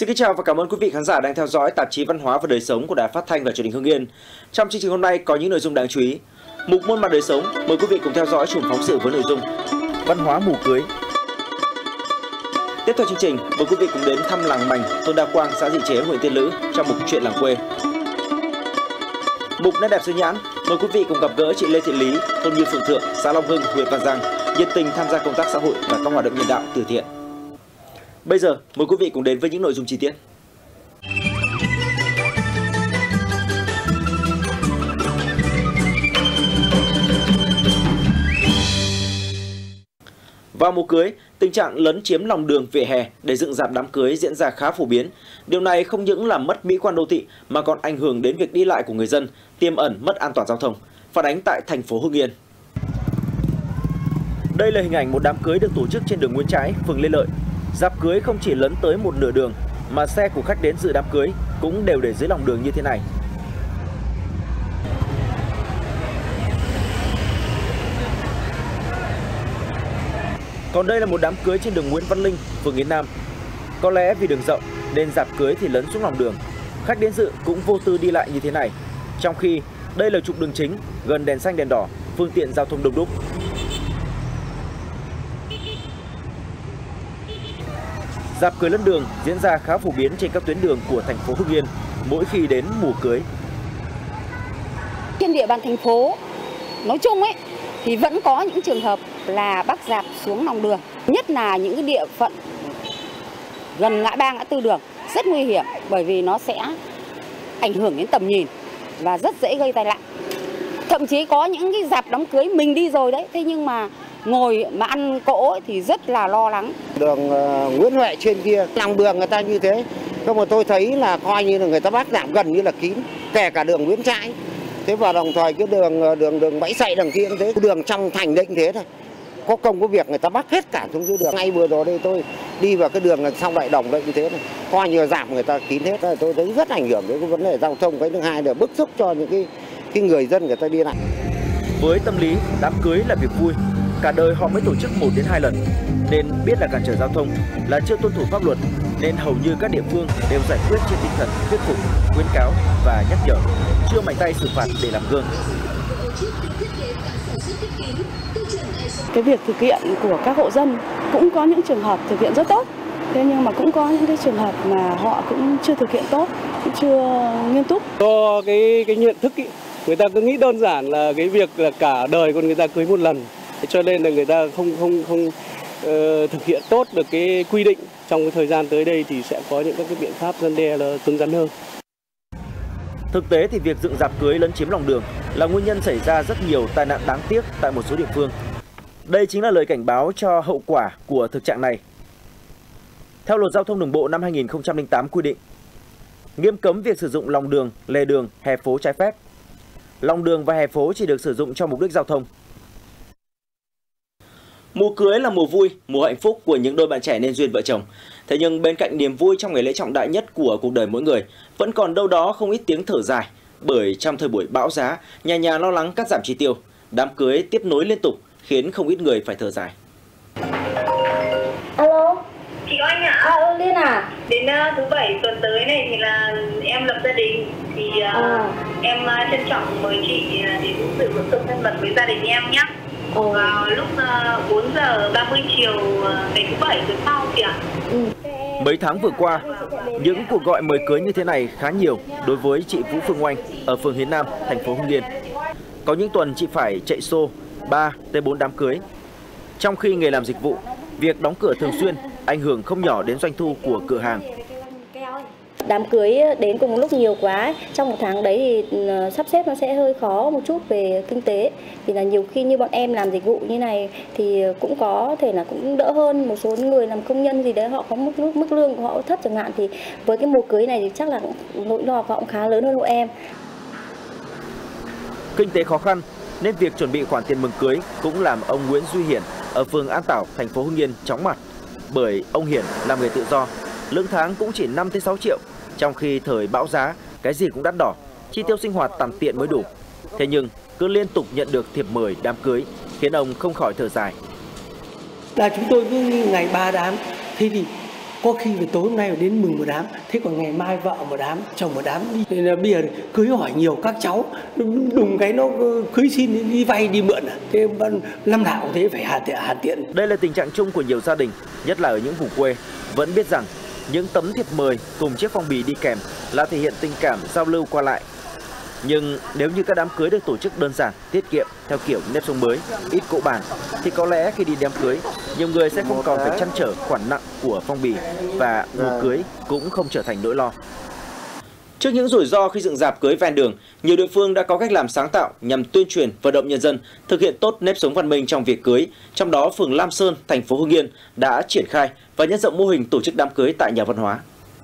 Xin kính chào và cảm ơn quý vị khán giả đang theo dõi tạp chí Văn hóa và Đời sống của Đài Phát thanh và Truyền hình Hưng Yên. Trong chương trình hôm nay có những nội dung đáng chú ý. Mục Môn Mặt Đời sống, mời quý vị cùng theo dõi chùm phóng sự với nội dung Văn hóa mù cưới. Tiếp theo chương trình, mời quý vị cùng đến thăm làng Mành, thôn Đa Quang, xã Dị Chế, huyện Tiên Lữ trong mục Chuyện làng quê. Mục Nét đẹp xứ Nhãn, mời quý vị cùng gặp gỡ chị Lê Thị Lý, thôn Như Phượng Thượng, xã Long Hưng, huyện Văn Giang, nhiệt tình tham gia công tác xã hội và các hoạt động nhân đạo từ thiện. Bây giờ, mời quý vị cùng đến với những nội dung chi tiết. Vào mùa cưới, tình trạng lấn chiếm lòng đường vỉa hè để dựng rạp đám cưới diễn ra khá phổ biến. Điều này không những làm mất mỹ quan đô thị mà còn ảnh hưởng đến việc đi lại của người dân, tiềm ẩn mất an toàn giao thông. Phản ánh tại thành phố Hưng Yên. Đây là hình ảnh một đám cưới được tổ chức trên đường Nguyễn Trãi, phường Lê Lợi. Rạp cưới không chỉ lấn tới một nửa đường mà xe của khách đến dự đám cưới cũng đều để dưới lòng đường như thế này. Còn đây là một đám cưới trên đường Nguyễn Văn Linh, phường Yến Nam. Có lẽ vì đường rộng nên rạp cưới thì lấn xuống lòng đường. Khách đến dự cũng vô tư đi lại như thế này. Trong khi đây là trục đường chính, gần đèn xanh đèn đỏ, phương tiện giao thông đông đúc. Rạp cưới lấn đường diễn ra khá phổ biến trên các tuyến đường của thành phố Hưng Yên mỗi khi đến mùa cưới. Trên địa bàn thành phố nói chung thì vẫn có những trường hợp là bắc rạp xuống lòng đường, nhất là những cái địa phận gần ngã ba ngã tư đường rất nguy hiểm bởi vì nó sẽ ảnh hưởng đến tầm nhìn và rất dễ gây tai nạn. Thậm chí có những cái rạp đám cưới mình đi rồi đấy, thế nhưng mà ngồi mà ăn cỗ thì rất là lo lắng. Đường Nguyễn Huệ trên kia, lòng đường người ta như thế, nhưng mà tôi thấy là coi như là người ta bắc giảm gần như là kín, kể cả đường Nguyễn Trãi. Thế và đồng thời cái đường Bãi Sậy đằng kia cũng thế, đường trong thành định thế thôi. Có công có việc người ta bắc hết cả xuống dưới đường. Ngay vừa rồi đây tôi đi vào cái đường sau Đại Đồng đây như thế này, coi như giảm người ta kín hết. Tôi thấy rất ảnh hưởng đến cái vấn đề giao thông. Cái thứ hai là bức xúc cho những cái người dân người ta đi lại. Với tâm lý đám cưới là việc vui, cả đời họ mới tổ chức 1 đến 2 lần, nên biết là cản trở giao thông, là chưa tuân thủ pháp luật, nên hầu như các địa phương đều giải quyết trên tinh thần thuyết phục, khuyến cáo và nhắc nhở, chưa mạnh tay xử phạt để làm gương. Cái việc thực hiện của các hộ dân cũng có những trường hợp thực hiện rất tốt, thế nhưng mà cũng có những cái trường hợp mà họ cũng chưa thực hiện tốt, cũng chưa nghiêm túc. Do cái nhận thức người ta cứ nghĩ đơn giản là cái việc là cả đời con người ta cưới một lần, cho nên là người ta không thực hiện tốt được cái quy định. Trong cái thời gian tới đây thì sẽ có những các cái biện pháp răn đe là cứng rắn hơn. Thực tế thì việc dựng rạp cưới lấn chiếm lòng đường là nguyên nhân xảy ra rất nhiều tai nạn đáng tiếc tại một số địa phương. Đây chính là lời cảnh báo cho hậu quả của thực trạng này. Theo Luật Giao thông Đường bộ năm 2008 quy định, nghiêm cấm việc sử dụng lòng đường, lề đường, hè phố trái phép. Lòng đường và hè phố chỉ được sử dụng cho mục đích giao thông. Mùa cưới là mùa vui, mùa hạnh phúc của những đôi bạn trẻ nên duyên vợ chồng. Thế nhưng bên cạnh niềm vui trong ngày lễ trọng đại nhất của cuộc đời mỗi người, vẫn còn đâu đó không ít tiếng thở dài. Bởi trong thời buổi bão giá, nhà nhà lo lắng cắt giảm chi tiêu, đám cưới tiếp nối liên tục khiến không ít người phải thở dài. Alo, chị Oanh ạ. Liên à? Đến thứ 7 tuần tới này thì là em lập gia đình, thì em trân trọng mời chị đến dự bữa cơm thân mật với gia đình em nhé. Vào lúc 4 giờ 30 chiều ngày thứ 7 tuần sau chị ạ. Mấy tháng vừa qua, những cuộc gọi mời cưới như thế này khá nhiều đối với chị Vũ Phương Oanh ở phường Hiến Nam, thành phố Hưng Yên. Có những tuần chị phải chạy xô 3 tới 4 đám cưới. Trong khi nghề làm dịch vụ, việc đóng cửa thường xuyên ảnh hưởng không nhỏ đến doanh thu của cửa hàng. Đám cưới đến cùng lúc nhiều quá, trong một tháng đấy thì sắp xếp nó sẽ hơi khó một chút về kinh tế. Vì là nhiều khi như bọn em làm dịch vụ như này thì cũng có thể là cũng đỡ hơn một số người làm công nhân gì đấy, họ có mức lương của họ thấp chẳng hạn, thì với cái mùa cưới này thì chắc là nỗi lo của họ cũng khá lớn hơn hộ em. Kinh tế khó khăn nên việc chuẩn bị khoản tiền mừng cưới cũng làm ông Nguyễn Duy Hiển ở phường An Tảo, thành phố Hưng Yên chóng mặt. Bởi ông Hiển làm nghề tự do, lương tháng cũng chỉ 5 tới 6 triệu, trong khi thời bão giá cái gì cũng đắt đỏ, chi tiêu sinh hoạt tằn tiện mới đủ. Thế nhưng cứ liên tục nhận được thiệp mời đám cưới khiến ông không khỏi thở dài. Là chúng tôi cứ ngày 3 đám, thế thì có khi về tối hôm nay đến mừng một đám, thế còn ngày mai vợ một đám, chồng một đám đi. Nên là bây giờ cưới hỏi nhiều các cháu, đùng cái nó cưới xin đi vay đi mượn, thế năm nào thế phải hà tiện. Đây là tình trạng chung của nhiều gia đình, nhất là ở những vùng quê, vẫn biết rằng những tấm thiệp mời cùng chiếc phong bì đi kèm là thể hiện tình cảm giao lưu qua lại. Nhưng nếu như các đám cưới được tổ chức đơn giản, tiết kiệm theo kiểu nếp sống mới, ít cỗ bàn, thì có lẽ khi đi đám cưới, nhiều người sẽ không còn phải trăn trở khoản nặng của phong bì và mùa cưới cũng không trở thành nỗi lo. Trước những rủi ro khi dựng rạp cưới ven đường, nhiều địa phương đã có cách làm sáng tạo nhằm tuyên truyền vận động nhân dân thực hiện tốt nếp sống văn minh trong việc cưới. Trong đó, phường Lam Sơn, thành phố Hưng Yên đã triển khai và nhân rộng mô hình tổ chức đám cưới tại nhà văn hóa.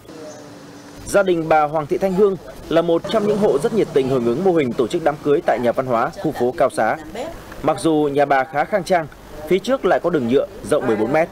Gia đình bà Hoàng Thị Thanh Hương là một trong những hộ rất nhiệt tình hưởng ứng mô hình tổ chức đám cưới tại nhà văn hóa khu phố Cao Xá. Mặc dù nhà bà khá khang trang, phía trước lại có đường nhựa rộng 14 mét.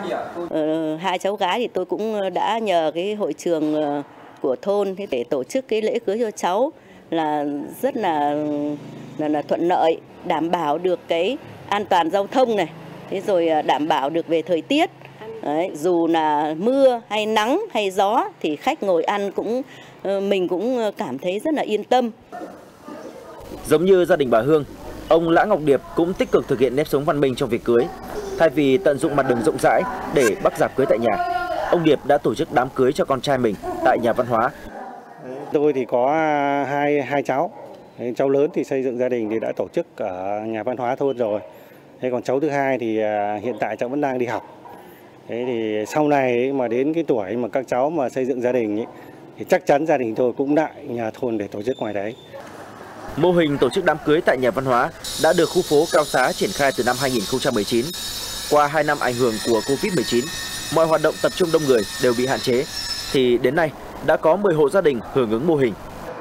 Hai cháu gái thì tôi cũng đã nhờ cái hội trường của thôn để tổ chức cái lễ cưới cho cháu là rất là thuận lợi, đảm bảo được cái an toàn giao thông này, thế rồi đảm bảo được về thời tiết. Đấy, dù là mưa hay nắng hay gió thì khách ngồi ăn mình cũng cảm thấy rất là yên tâm. Giống như gia đình bà Hương, ông Lã Ngọc Điệp cũng tích cực thực hiện nếp sống văn minh trong việc cưới. Thay vì tận dụng mặt đường rộng rãi để bắt rạp cưới tại nhà, ông Điệp đã tổ chức đám cưới cho con trai mình tại nhà văn hóa. Tôi thì có hai cháu. Cháu lớn thì xây dựng gia đình thì đã tổ chức ở nhà văn hóa thôn rồi. Thế còn cháu thứ hai thì hiện tại cháu vẫn đang đi học. Thế thì sau này mà đến cái tuổi mà các cháu mà xây dựng gia đình ấy, thì chắc chắn gia đình tôi cũng đại nhà thôn để tổ chức ngoài đấy. Mô hình tổ chức đám cưới tại nhà văn hóa đã được khu phố Cao Xá triển khai từ năm 2019. Qua 2 năm ảnh hưởng của Covid-19, mọi hoạt động tập trung đông người đều bị hạn chế, thì đến nay đã có 10 hộ gia đình hưởng ứng mô hình.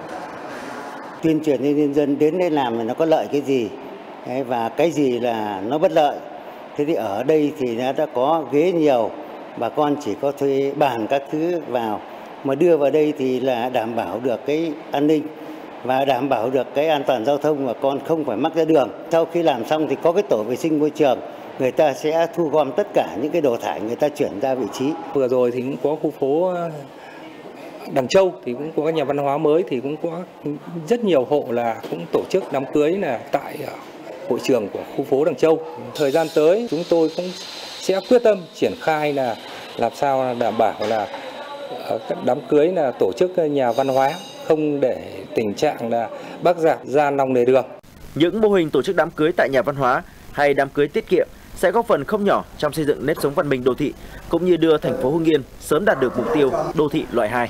Tuyên truyền cho nhân dân đến đây làm thì nó có lợi cái gì và cái gì là nó bất lợi. Thế thì ở đây thì nó đã có ghế nhiều, bà con chỉ có thuê bàn các thứ vào, mà đưa vào đây thì là đảm bảo được cái an ninh và đảm bảo được cái an toàn giao thông, mà con không phải mắc ra đường. Sau khi làm xong thì có cái tổ vệ sinh môi trường, người ta sẽ thu gom tất cả những cái đồ thải, người ta chuyển ra vị trí. Vừa rồi thì cũng có khu phố Đằng Châu thì cũng có nhà văn hóa mới, thì cũng có rất nhiều hộ là cũng tổ chức đám cưới là tại hội trường của khu phố Đằng Châu. Thời gian tới chúng tôi cũng sẽ quyết tâm triển khai là làm sao đảm bảo là các đám cưới là tổ chức nhà văn hóa, không để tình trạng là bắt rạp ra lòng lề đường. Những mô hình tổ chức đám cưới tại nhà văn hóa hay đám cưới tiết kiệm sẽ góp phần không nhỏ trong xây dựng nếp sống văn minh đô thị, cũng như đưa thành phố Hưng Yên sớm đạt được mục tiêu đô thị loại 2.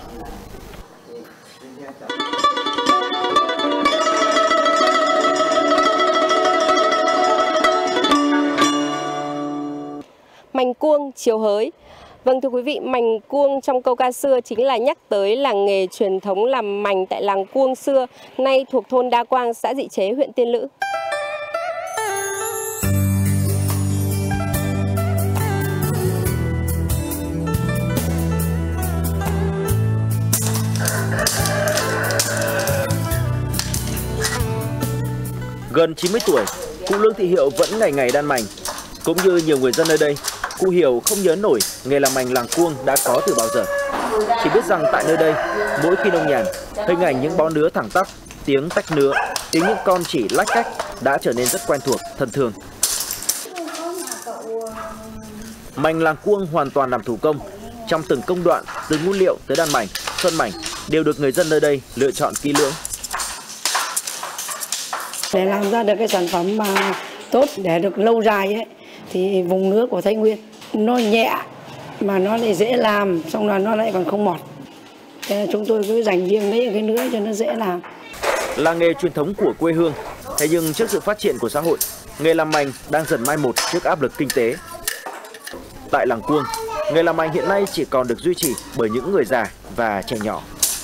Mành cuông chiếu hới. Vâng thưa quý vị, mành cuông trong câu ca xưa chính là nhắc tới làng nghề truyền thống làm mành tại làng Cuông xưa, nay thuộc thôn Đa Quang, xã Dị Chế, huyện Tiên Lữ. Gần 90 tuổi, cụ Lương Thị Hiệu vẫn ngày ngày đan mành. Cũng như nhiều người dân nơi đây, cụ Hiểu không nhớ nổi nghề làm mành làng Cuông đã có từ bao giờ. Chỉ biết rằng tại nơi đây, mỗi khi nông nhàn, hình ảnh những bó nứa thẳng tắp, tiếng tách nứa, tiếng những con chỉ lách cách đã trở nên rất quen thuộc, thân thương. Mành làng Cuông hoàn toàn làm thủ công. Trong từng công đoạn, từ nguyên liệu tới đan mành, sơn mành đều được người dân nơi đây lựa chọn kỹ lưỡng. Để làm ra được cái sản phẩm mà tốt để được lâu dài ấy, thì vùng nứa của Thái Nguyên nó nhẹ mà nó lại dễ làm, xong là nó lại còn không mọt. Thế là chúng tôi cứ dành riêng lấy cái nứa cho nó dễ làm. Là nghề truyền thống của quê hương, thế nhưng trước sự phát triển của xã hội, nghề làm mành đang dần mai một trước áp lực kinh tế. Tại làng Cuông, nghề làm mành hiện nay chỉ còn được duy trì bởi những người già và trẻ nhỏ.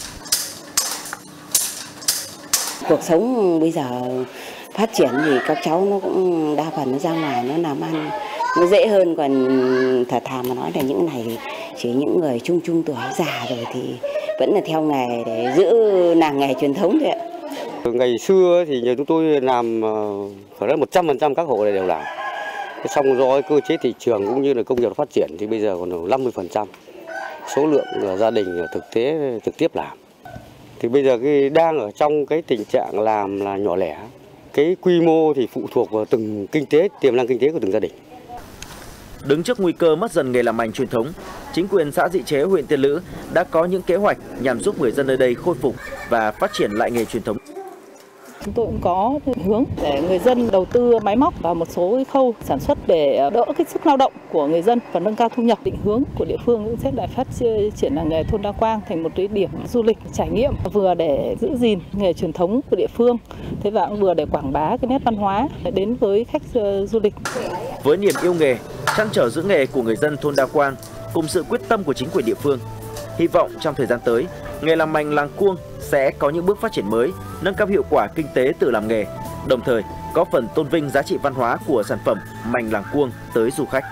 Cuộc sống bây giờ phát triển thì các cháu nó cũng đa phần nó ra ngoài nó làm ăn nó dễ hơn, còn thật thà mà nói là những này thì chỉ những người trung tuổi già rồi thì vẫn là theo nghề để giữ làng nghề truyền thống thôi ạ. Ngày xưa thì nhà chúng tôi làm phải nói 100% các hộ này đều làm. Xong do cơ chế thị trường cũng như là công nghiệp phát triển thì bây giờ còn 50%. số lượng gia đình thực tế trực tiếp làm. Thì bây giờ đang ở trong cái tình trạng làm là nhỏ lẻ. Cái quy mô thì phụ thuộc vào từng tiềm năng kinh tế của từng gia đình. Đứng trước nguy cơ mất dần nghề làm mành truyền thống, chính quyền xã Dị Chế, huyện Tiên Lữ đã có những kế hoạch nhằm giúp người dân nơi đây khôi phục và phát triển lại nghề truyền thống. Chúng tôi cũng có hướng để người dân đầu tư máy móc và một số khâu sản xuất để đỡ cái sức lao động của người dân và nâng cao thu nhập. Định hướng của địa phương cũng sẽ là phát triển làng nghề thôn Đa Quang thành một cái điểm du lịch trải nghiệm, vừa để giữ gìn nghề truyền thống của địa phương, thế và cũng vừa để quảng bá cái nét văn hóa đến với khách du lịch. Với niềm yêu nghề, trăn trở giữ nghề của người dân thôn Đa Quang cùng sự quyết tâm của chính quyền địa phương, hy vọng trong thời gian tới, nghề làm mành làng Cuông sẽ có những bước phát triển mới, nâng cao hiệu quả kinh tế từ làm nghề, đồng thời góp phần tôn vinh giá trị văn hóa của sản phẩm mành làng Cuông tới du khách.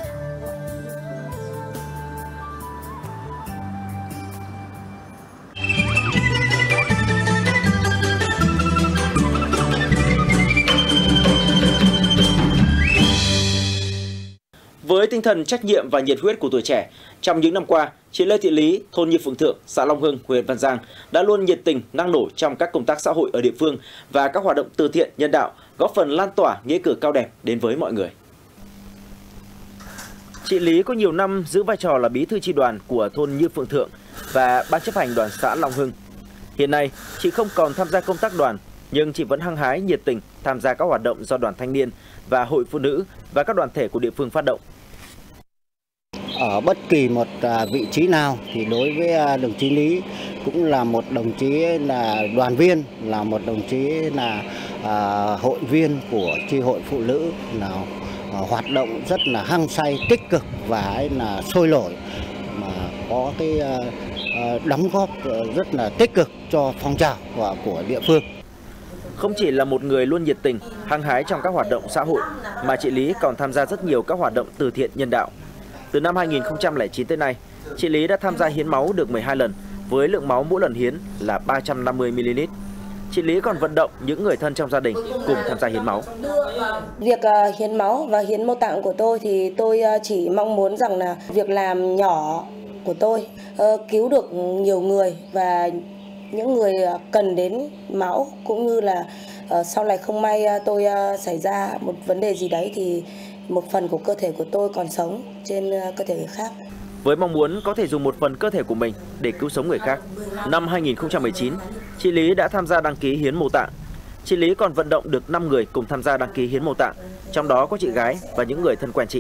Với tinh thần trách nhiệm và nhiệt huyết của tuổi trẻ, trong những năm qua, chị Lê Thị Lý, thôn Như Phượng Thượng, xã Long Hưng, huyện Văn Giang đã luôn nhiệt tình, năng nổ trong các công tác xã hội ở địa phương và các hoạt động từ thiện nhân đạo, góp phần lan tỏa nghĩa cử cao đẹp đến với mọi người. Chị Lý có nhiều năm giữ vai trò là bí thư chi đoàn của thôn Như Phượng Thượng và ban chấp hành đoàn xã Long Hưng. Hiện nay, chị không còn tham gia công tác đoàn, nhưng chị vẫn hăng hái nhiệt tình tham gia các hoạt động do đoàn thanh niên và hội phụ nữ và các đoàn thể của địa phương phát động. Ở bất kỳ một vị trí nào thì đối với đồng chí Lý cũng là một đồng chí là đoàn viên, là một đồng chí là hội viên của chi hội phụ nữ, là hoạt động rất là hăng say, tích cực và là sôi nổi, mà có cái đóng góp rất là tích cực cho phong trào của địa phương. Không chỉ là một người luôn nhiệt tình, hăng hái trong các hoạt động xã hội, mà chị Lý còn tham gia rất nhiều các hoạt động từ thiện nhân đạo. Từ năm 2009 tới nay, chị Lý đã tham gia hiến máu được 12 lần, với lượng máu mỗi lần hiến là 350ml. Chị Lý còn vận động những người thân trong gia đình cùng tham gia hiến máu. Việc hiến máu và hiến mô tạng của tôi thì tôi chỉ mong muốn rằng là việc làm nhỏ của tôi cứu được nhiều người và những người cần đến máu, cũng như là sau này không may tôi xảy ra một vấn đề gì đấy thì một phần của cơ thể của tôi còn sống trên cơ thể người khác. Với mong muốn có thể dùng một phần cơ thể của mình để cứu sống người khác, năm 2019, chị Lý đã tham gia đăng ký hiến mô tạng. Chị Lý còn vận động được 5 người cùng tham gia đăng ký hiến mô tạng, trong đó có chị gái và những người thân quen chị.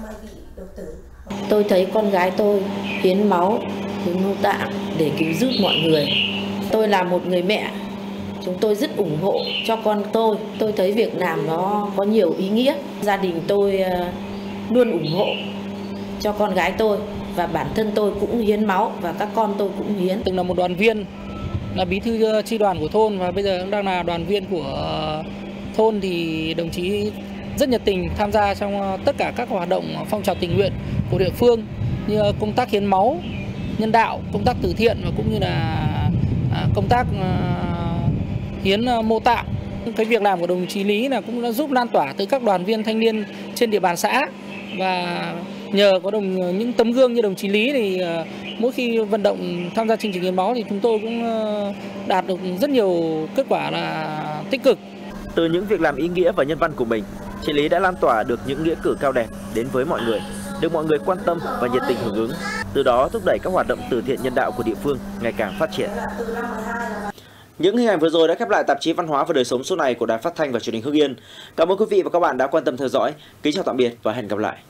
Tôi thấy con gái tôi hiến máu, hiến mô tạng để cứu giúp mọi người. Tôi là một người mẹ, chúng tôi rất ủng hộ cho con tôi. Tôi thấy việc làm nó có nhiều ý nghĩa. Gia đình tôi luôn ủng hộ cho con gái tôi và bản thân tôi cũng hiến máu và các con tôi cũng hiến. Từng là một đoàn viên, là bí thư chi đoàn của thôn và bây giờ cũng đang là đoàn viên của thôn, thì đồng chí rất nhiệt tình tham gia trong tất cả các hoạt động phong trào tình nguyện của địa phương như công tác hiến máu nhân đạo, công tác từ thiện và cũng như là công tác hiến mô tạng. Cái việc làm của đồng chí Lý là cũng đã giúp lan tỏa tới các đoàn viên thanh niên trên địa bàn xã, và nhờ có những tấm gương như đồng chí Lý thì mỗi khi vận động tham gia chương trình hiến máu thì chúng tôi cũng đạt được rất nhiều kết quả là tích cực. Từ những việc làm ý nghĩa và nhân văn của mình, chị Lý đã lan tỏa được những nghĩa cử cao đẹp đến với mọi người, được mọi người quan tâm và nhiệt tình hưởng ứng, từ đó thúc đẩy các hoạt động từ thiện nhân đạo của địa phương ngày càng phát triển. Những hình ảnh vừa rồi đã khép lại tạp chí Văn hóa và Đời sống số này của Đài Phát thanh và Truyền hình Hưng Yên. Cảm ơn quý vị và các bạn đã quan tâm theo dõi. Kính chào tạm biệt và hẹn gặp lại.